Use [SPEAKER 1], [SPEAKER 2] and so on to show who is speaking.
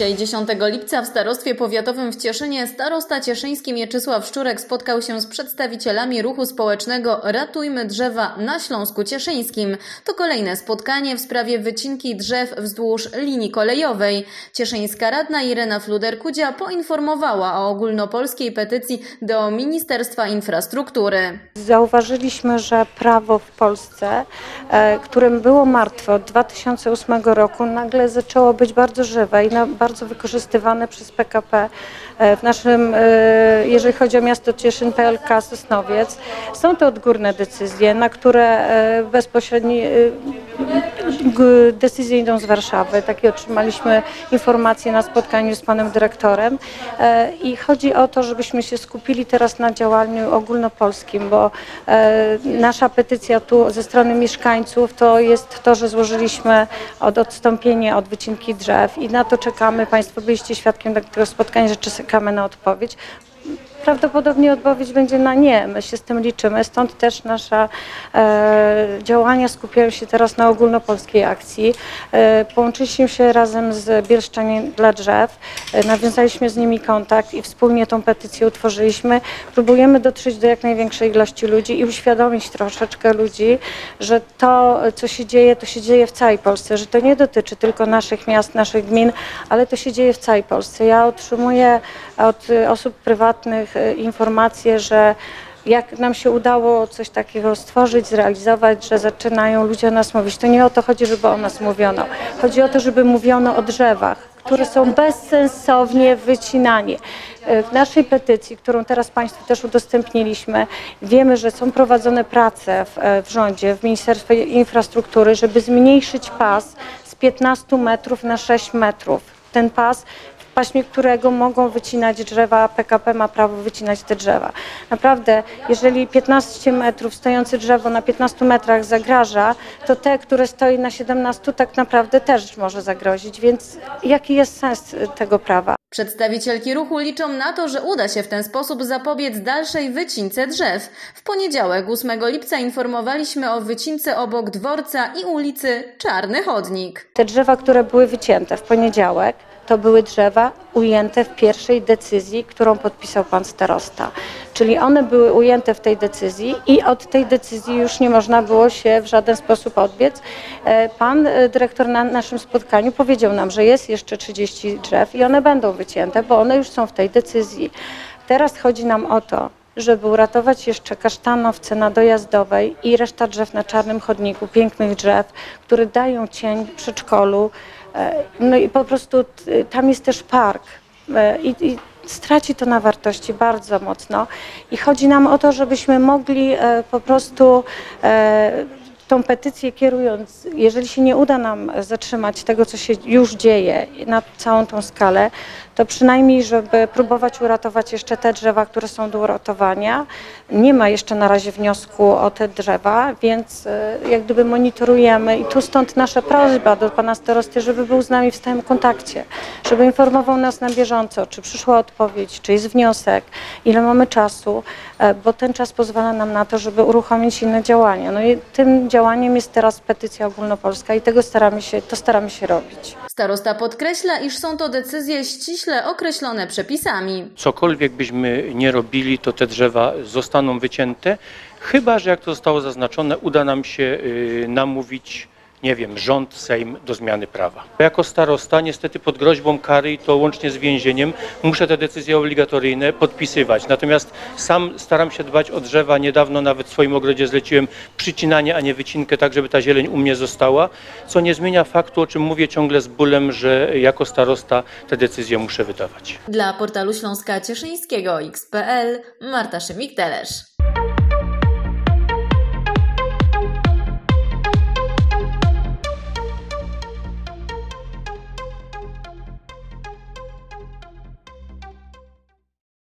[SPEAKER 1] Dzisiaj 10 lipca w Starostwie Powiatowym w Cieszynie starosta cieszyński Mieczysław Szczurek spotkał się z przedstawicielami ruchu społecznego Ratujmy Drzewa na Śląsku Cieszyńskim. To kolejne spotkanie w sprawie wycinki drzew wzdłuż linii kolejowej. Cieszyńska radna Irena Fluder-Kudzia poinformowała o ogólnopolskiej petycji do Ministerstwa Infrastruktury.
[SPEAKER 2] Zauważyliśmy, że prawo w Polsce, którym było martwe od 2008 roku, nagle zaczęło być bardzo żywe i bardzo wykorzystywane przez PKP w naszym, jeżeli chodzi o miasto Cieszyn, PLK Sosnowiec. Są to odgórne decyzje, na które bezpośrednio decyzje idą z Warszawy. Takie otrzymaliśmy informacje na spotkaniu z panem dyrektorem i chodzi o to, żebyśmy się skupili teraz na działaniu ogólnopolskim, bo nasza petycja tu ze strony mieszkańców to jest to, że złożyliśmy odstąpienie od wycinki drzew i na to czekamy. Państwo byliście świadkiem takiego spotkania, że czekamy na odpowiedź. Prawdopodobnie odpowiedź będzie na nie. My się z tym liczymy, stąd też nasze działania skupiają się teraz na ogólnopolskiej akcji. Połączyliśmy się razem z Bielszczanie dla Drzew, nawiązaliśmy z nimi kontakt i wspólnie tą petycję utworzyliśmy. Próbujemy dotrzeć do jak największej ilości ludzi i uświadomić troszeczkę ludzi, że to, co się dzieje, to się dzieje w całej Polsce, że to nie dotyczy tylko naszych miast, naszych gmin, ale to się dzieje w całej Polsce. Ja otrzymuję od osób prywatnych informacje, że jak nam się udało coś takiego stworzyć, zrealizować, że zaczynają ludzie o nas mówić. To nie o to chodzi, żeby o nas mówiono. Chodzi o to, żeby mówiono o drzewach, które są bezsensownie wycinane. W naszej petycji, którą teraz Państwu też udostępniliśmy, wiemy, że są prowadzone prace w rządzie, w Ministerstwie Infrastruktury, żeby zmniejszyć pas z 15 metrów na 6 metrów. Ten pas, w paśmie którego mogą wycinać drzewa, PKP ma prawo wycinać te drzewa. Naprawdę, jeżeli 15 metrów stojące drzewo na 15 metrach zagraża, to te, które stoi na 17, tak naprawdę też może zagrozić, więc jaki jest sens tego prawa?
[SPEAKER 1] Przedstawicielki ruchu liczą na to, że uda się w ten sposób zapobiec dalszej wycince drzew. W poniedziałek 8 lipca informowaliśmy o wycince obok dworca i ulicy Czarny Chodnik.
[SPEAKER 2] Te drzewa, które były wycięte w poniedziałek, to były drzewa ujęte w pierwszej decyzji, którą podpisał pan starosta. Czyli one były ujęte w tej decyzji i od tej decyzji już nie można było się w żaden sposób odbiec. Pan dyrektor na naszym spotkaniu powiedział nam, że jest jeszcze 30 drzew i one będą wycięte, bo one już są w tej decyzji. Teraz chodzi nam o to, żeby uratować jeszcze kasztanowce na Dojazdowej i reszta drzew na Czarnym Chodniku, pięknych drzew, które dają cień w przedszkolu. No i po prostu tam jest też park i straci to na wartości bardzo mocno i chodzi nam o to, żebyśmy mogli po prostu tą petycję kierując, jeżeli się nie uda nam zatrzymać tego, co się już dzieje na całą tą skalę, to przynajmniej, żeby próbować uratować jeszcze te drzewa, które są do uratowania. Nie ma jeszcze na razie wniosku o te drzewa, więc jak gdyby monitorujemy i tu stąd nasza prośba do pana starosty, żeby był z nami w stałym kontakcie, żeby informował nas na bieżąco, czy przyszła odpowiedź, czy jest wniosek, ile mamy czasu, bo ten czas pozwala nam na to, żeby uruchomić inne działania. No i tym działaniem jest teraz petycja ogólnopolska i to staramy się robić.
[SPEAKER 1] Starosta podkreśla, iż są to decyzje ściśle określone przepisami.
[SPEAKER 3] Cokolwiek byśmy nie robili, to te drzewa zostaną wycięte, chyba że jak to zostało zaznaczone, uda nam się namówić, nie wiem, rząd, Sejm do zmiany prawa. Jako starosta niestety pod groźbą kary i to łącznie z więzieniem muszę te decyzje obligatoryjne podpisywać. Natomiast sam staram się dbać o drzewa. Niedawno nawet w swoim ogrodzie zleciłem przycinanie, a nie wycinkę, tak żeby ta zieleń u mnie została, co nie zmienia faktu, o czym mówię ciągle z bólem, że jako starosta te decyzje muszę wydawać.
[SPEAKER 1] Dla portalu Śląska Cieszyńskiego X.pl Marta Szymik-Telesz.